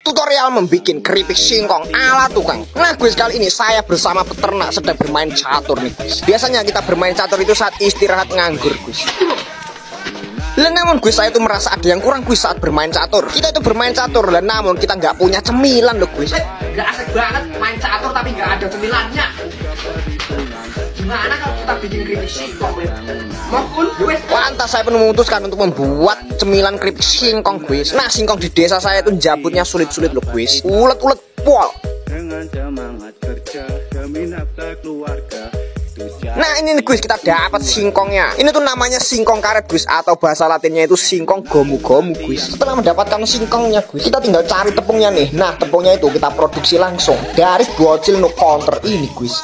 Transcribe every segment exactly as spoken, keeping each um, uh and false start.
Tutorial membuat keripik singkong ala tukang. Nah guys, kali ini saya bersama peternak sedang bermain catur nih guys. Biasanya kita bermain catur itu saat istirahat nganggur guys. Dan namun guys, saya itu merasa ada yang kurang guys saat bermain catur. Kita itu bermain catur, dan namun kita nggak punya cemilan loh guys. Nggak asik banget main catur tapi nggak ada cemilannya. Gimana kalau kita bikin keripik singkong ya? Mokul, wes. Lantas saya pun memutuskan untuk membuat cemilan keripik singkong guys. Nah, singkong di desa saya itu jabutnya sulit-sulit loh guys. Ulet-ulet pol. Dengan semangat kerja demi nafkah keluarga. Nah ini nih guys, kita dapat singkongnya. Ini tuh namanya singkong karet guys, atau bahasa latinnya itu singkong gomu-gomu guys. Setelah mendapatkan singkongnya guys, kita tinggal cari tepungnya nih. Nah tepungnya itu kita produksi langsung dari bocil no counter ini guys.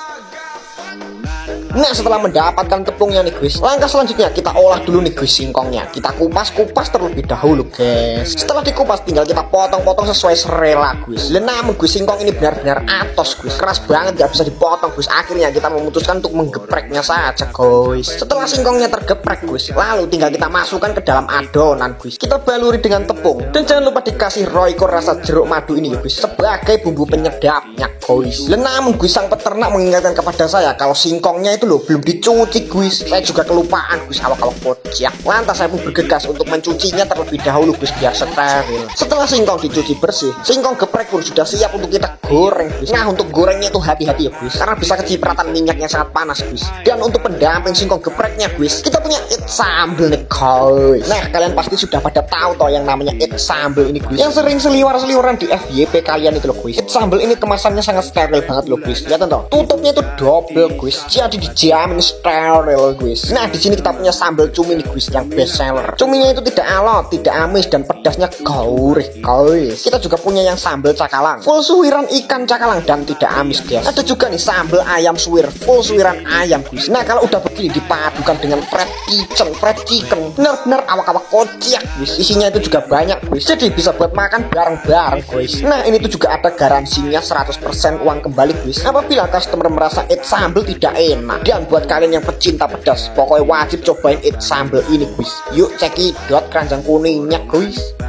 Nah setelah mendapatkan tepungnya nih guys, langkah selanjutnya kita olah dulu nih guys singkongnya. Kita kupas-kupas terlebih dahulu guys. Setelah dikupas tinggal kita potong-potong sesuai selera guys. Dan namun guys, singkong ini benar-benar atos guys, keras banget, gak bisa dipotong guys. Akhirnya kita memutuskan untuk menggepreknya saja guys. Setelah singkongnya tergeprek guys, lalu tinggal kita masukkan ke dalam adonan guys. Kita baluri dengan tepung, dan jangan lupa dikasih royco rasa jeruk madu ini ya guys, sebagai bumbu penyedapnya guys. Dan namun guys, sang peternak mengingatkan kepada saya kalau singkongnya itu loh belum dicuci guys. Saya juga kelupaan guys, awak-awak kocak. Lantas saya pun bergegas untuk mencucinya terlebih dahulu guys, biar steril. Setelah singkong dicuci bersih, singkong geprek pun sudah siap untuk kita goreng guys. Nah untuk gorengnya itu hati-hati ya guys, karena bisa kecipratan minyaknya sangat panas guys. Dan untuk pendamping singkong gepreknya guys, kita punya it sambal nih guys. Nah kalian pasti sudah pada tahu toh yang namanya it sambal ini guys, yang sering seliwar-seliwaran di F Y P kalian itu loh guys. It sambal ini kemasannya sangat steril banget loh guys. Lihat toh, tutupnya itu double guys, jadi dijamin steril guys. Nah di sini kita punya sambal cumi nih guys, yang best seller. Cuminya itu tidak alot, tidak amis, dan pedasnya gurih guys. Kita juga punya yang sambal cakalang, full suwiran ikan cakalang dan tidak amis guys. Ada juga nih sambal ayam suwir, full suwiran ayam guys. Nah kalau udah begini dipadukan dengan fried chicken, fried chicken, benar-benar awak-awak kocak guys. Isinya itu juga banyak guys, jadi bisa buat makan bareng-bareng guys. Nah ini tuh juga ada garansinya seratus persen uang kembali guys apabila customer merasa it sambal tidak enak. Dan buat kalian yang pecinta pedas, pokoknya wajib cobain it sambal ini guys. Yuk cekidot keranjang kuningnya guys.